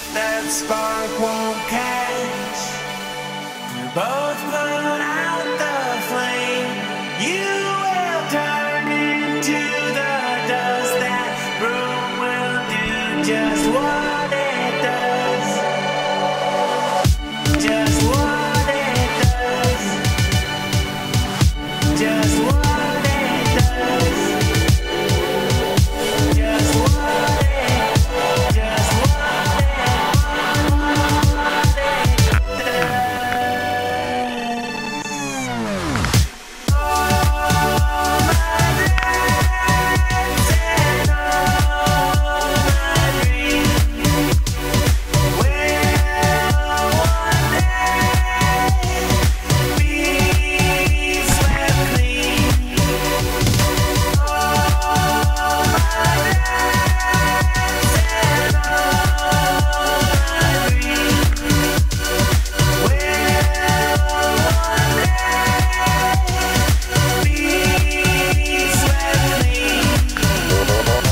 that spark won't catch. We're both put out the flame. You will turn into the dust. That broom will do just what it does. Just what it does. Just what it does. Just what it, just what it does. All my dreams and all my dreams will one day be swept clean. All my dreams and all my dreams will one day be swept clean.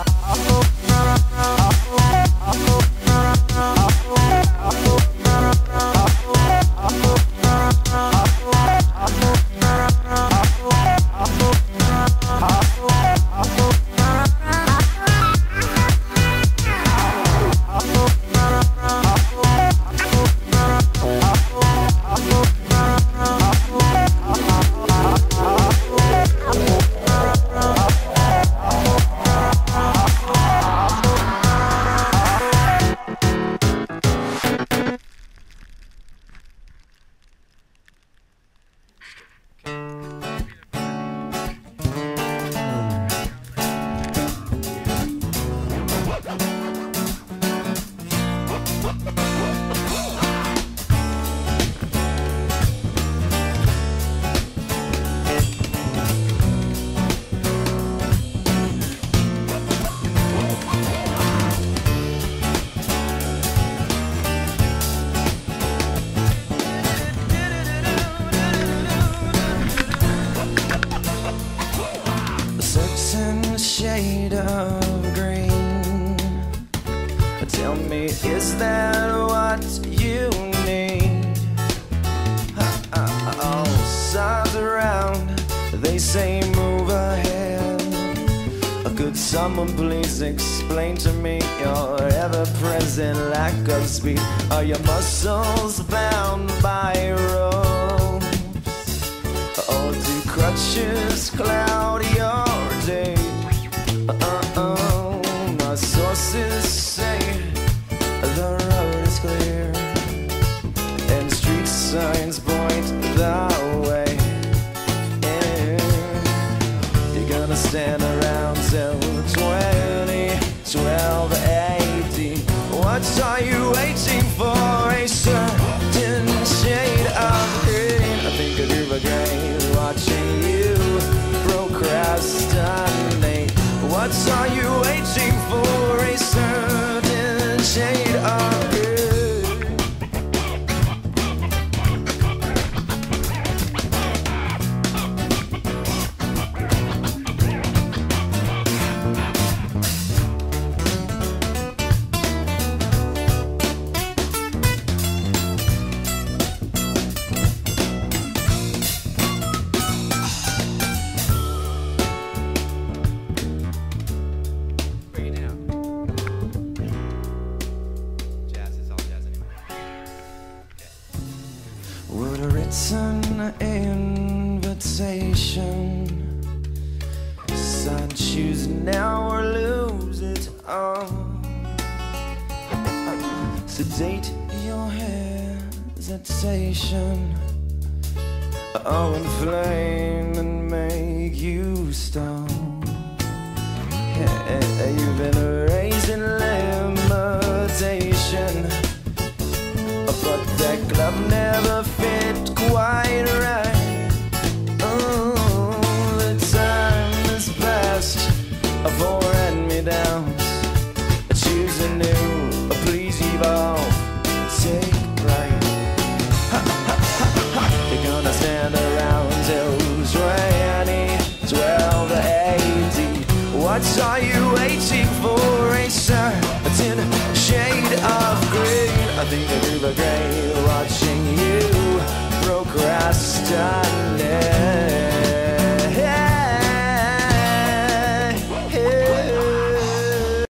A certain shade of green. Tell me, is that what you need? All sides around, they say move ahead. Could someone please explain to me your ever-present lack of speed? Are your muscles bound by ropes? Or do crutches cloud your day? My sources say the road is clear and street signs point the way. You're gonna stand around till 20, 12, 18. What are you waiting for? A certain shade of green. I think I'd do again watching you procrastinate. What are you waiting for? A certain shade of green. Bring it down. Jazz is all jazz anyway. Would a written invitation sign choose now or lose it all? Sedate your hesitation, oh, inflame and make you stall. Yeah, you've been raised in limitation, but that glove never fit quite right. Oh, the time has passed for hand-me-downs. Choose a new, please evolve, take right. You're gonna stand around till 20, 12, 18. What are you waiting for? A certain in a shade of green. I think I do the grey watching you procrastinate.